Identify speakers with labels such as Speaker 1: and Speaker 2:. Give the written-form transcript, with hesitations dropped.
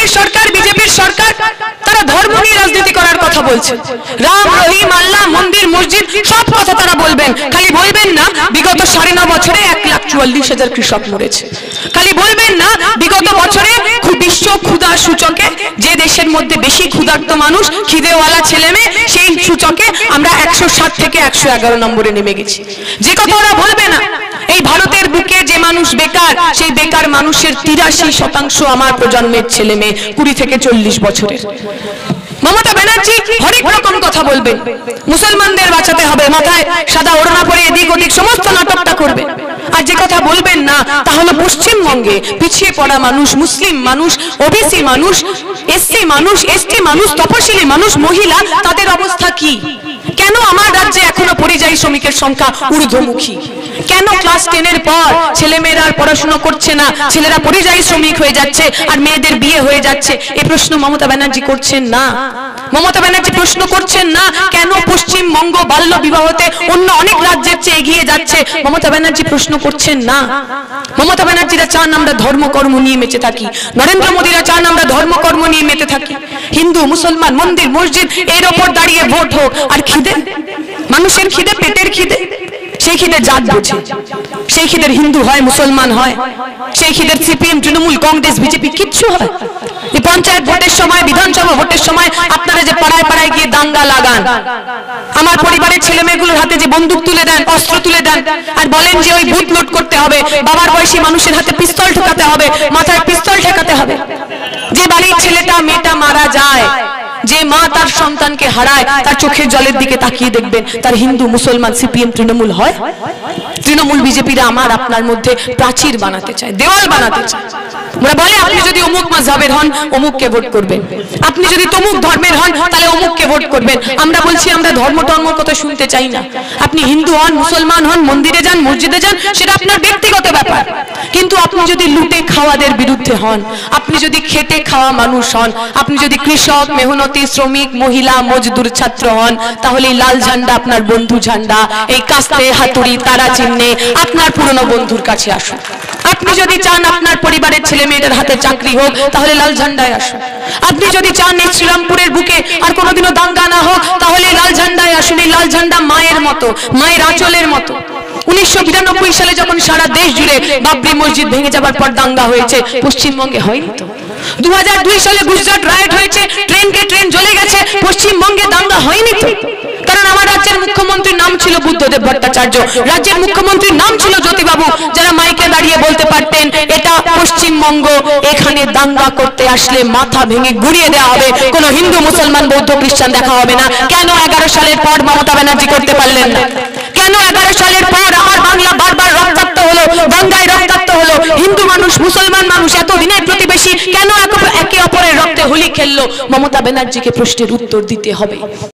Speaker 1: মোদীর সরকার, বিজেপির সরকার, তারা ধর্ম নিয়ে রাজনীতি করার কথা বলছে। রাম, রহিম, আল্লাহ, মন্দির, মসজিদ সব কথা তারা বলবেন। খালি বলবেন না বিগত 9.5 বছরে 1,44,000 কৃষক মরেছে। খালি বলবেন না বিগত বছরে বিশ্ব ক্ষুধা সূচকে, যে দেশের মধ্যে বেশি ক্ষুধার্ত মানুষ, খিদেওয়ালা ছেলে মেয়ে, সেই সূচকে আমরা 160 থেকে 111 নম্বরে নেমে গেছি। যে কথা ওরা বলবে না, এই ভারতের বুকে যে মানুষ বেকার, সেই বেকার মানুষের 83% আমার প্রজন্মের ছেলে মেয়ে 20 থেকে 40 বছরের। মমতা ব্যানার্জি হরেক রকম কথা বলবেন, মুসলমানদের বাঁচাতে হবে, মাথায় সাদা ওড়না পরে এদিক ওদিক সমস্ত নাটকটা করবে। আর যে কথা বলবেন না তা হলো পশ্চিমবঙ্গে পিছিয়ে পড়া মানুষ, মুসলিম মানুষ, ওবিসি মানুষ, এসসি মানুষ, এসটি মানুষ, তপশিলি মানুষ, মহিলা, তাদের অবস্থা কি? কেন আমার রাজ্যে এখনো পরিযায়ী শ্রমিকের সংখ্যা ঊর্ধ্বমুখী? কেন ক্লাস 10-এর পর ছেলেমেয়েরা আর পড়াশোনা করছে না, ছেলেরা পরিযায়ী শ্রমিক হয়ে যাচ্ছে আর মেয়েদের বিয়ে হয়ে যাচ্ছে? এই প্রশ্ন মমতা ব্যানার্জি করছেন না। মমতা ব্যানার্জি প্রশ্ন করছেন না কেন পশ্চিমবঙ্গ বাল্য বিবাহতে অন্য অনেক রাজ্যের চেয়ে এগিয়ে যাচ্ছে? মমতা ব্যানার্জি প্রশ্ন করছেন না। মমতা ব্যানার্জিরা চান আমরা ধর্মকর্ম নিয়ে মেতে থাকি, নরেন্দ্র মোদীরা চান আমরা ধর্মকর্ম নিয়ে মেতে থাকি। হিন্দু, মুসলমান, মন্দির, মসজিদ, এর ওপর দাঁড়িয়ে ভোট হোক। আর খিদে, মানুষের খিদে, পেটের খিদে, সেই খিদের জাত বোঝে, সেই খিদের হিন্দু হয়, মুসলমান হয়, সেই খিদের সিপিএম, তৃণমূল, কংগ্রেস, বিজেপি কিচ্ছু হয়। এই পঞ্চায়েত ভোটের সময়, বিধানসভা ভোটের সময় আপনারা যে পাড়ায় পাড়ায় গিয়ে দাঙ্গা লাগান, আমার পরিবারের ছেলে মেয়েগুলোর হাতে যে বন্দুক তুলে দেন, অস্ত্র তুলে দেন, আর বলেন যে ওই বুথ লুট করতে হবে, বাবার বয়সী মানুষের হাতে পিস্তল ঠেকাতে হবে, মাথায় পিস্তল ঠেকাতে হবে। যে বাড়ির ছেলেটা মেয়েটা মারা যায়, যে মা তার সন্তানকে হারায়, তার চোখের জলের দিকে তাকিয়ে দেখবেন তার হিন্দু, মুসলমান, সিপিএম, তৃণমূল হয়? তৃণমূল, বিজেপিরা আমার আপনার মধ্যে প্রাচীর বানাতে চায়, দেওয়াল বানাতে চায়। ওরা বলে আপনি যদি অমুক মাযহাবের হন অমুককে ভোট করবেন, আপনি যদি তমুক ধর্মের হন তাহলে অমুককে ভোট করবেন। আমরা বলছি আমরা ধর্ম টর্মর কথা শুনতে চাই না। আপনি হিন্দু হন, মুসলমান হন, মন্দিরে যান, মসজিদে যান, সেটা আপনার ব্যক্তিগত ব্যাপার। কিন্তু আপনি যদি লুটে খাওয়াদের বিরুদ্ধে হন, আপনি যদি খেটে খাওয়া মানুষ হন, আপনি যদি কৃষক, মেহনতি, শ্রমিক, মহিলা, মজদুর, ছাত্র হন, তাহলে এই লাল ঝান্ডা আপনার বন্ধু ঝান্ডা। এই কাস্তে, হাতুড়ি, তারা চিহ্নে আপনার পুরনো বন্ধুর কাছে আসুন। আপনি যদি চান আপনার পরিবারের ছেলে মেয়েদের হাতে চাকরি হোক, তাহলে লাল ঝান্ডায় আসুন। আপনি যদি চান এই শ্রীরামপুরের বুকে আর কোনোদিনও দাঙ্গা না হোক, তাহলে লাল ঝান্ডায় আসুন। এই লাল ঝান্ডা মায়ের মতো, মায়ের আঁচলের মতো। 1992 সালে যখন সারা দেশ জুড়ে বাবরি মসজিদ ভেঙে যাবার পর দাঙ্গা হয়েছে, পশ্চিমবঙ্গে হয়নি তো? 2002 সালে গুজরাট রাইট হয়েছে, ট্রেনকে ট্রেন জ্বলে গেছে, পশ্চিমবঙ্গে দাঙ্গা হয়নি তো? কারণ আমার রাজ্যের মুখ্যমন্ত্রীর নাম ছিল বুদ্ধদেব ভট্টাচার্য, রাজ্যের মুখ্যমন্ত্রীর নাম ছিল জ্যোতিবাবু, যারা মাইকে দাঁড়িয়ে বলতে পারতেন এটা পশ্চিমবঙ্গ, এখানে দাঙ্গা করতে আসলে মাথা ভেঙে গুড়িয়ে দেওয়া হবে, কোনো হিন্দু, মুসলমান, বৌদ্ধ, খ্রিস্টান দেখা হবে না। কেন 11 সালের পর মমতা ব্যানার্জি করতে পারলেন না? কেন 11 সালের পর আমার বাংলা বারবার রক্তাক্ত হলো, দাঙ্গায় রক্তাক্ত হলো? হিন্দু মানুষ, মুসলমান মানুষ, এত দিনের প্রতিবেশী, কেন একে অপরের রক্তে হোলি খেললো? মমতা ব্যানার্জিকে প্রশ্নের উত্তর দিতে হবে।